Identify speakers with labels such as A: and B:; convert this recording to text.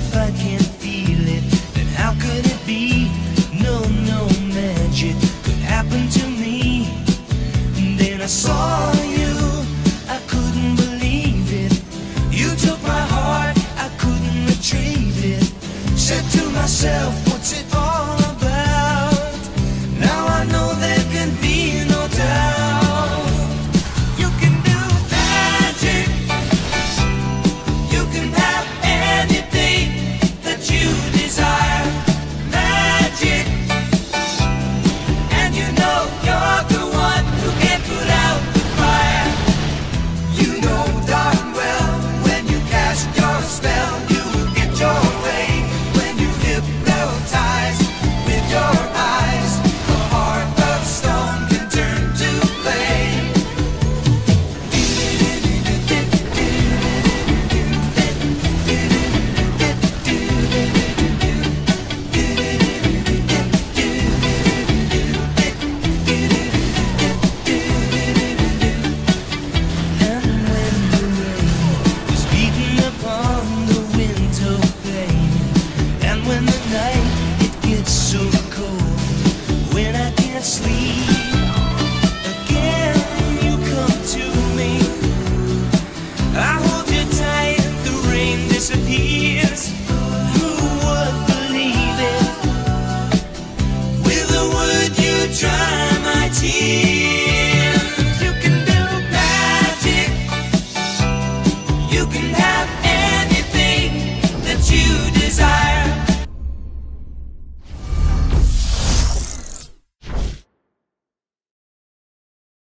A: if I can't feel it, then how could it be? No, no magic could happen to me. And then I saw you, I couldn't believe it. You took my heart, I couldn't retrieve it. Said to myself, what's it all about? Now I know there can be no doubt. You can do magic. You can have anything that you desire. Magic. And you know you're the one who can put out the fire. You know darn well when you cast your spell, you will get your way. When you hypnotize with your eyes, a heart of stone can turn to flame. And when the rain is beating upon the window pane, and when the night it gets so cold, when I can't sleep, again you come to me. I hold you tight, the rain disappears. Who would believe it? With a word you dry my tears.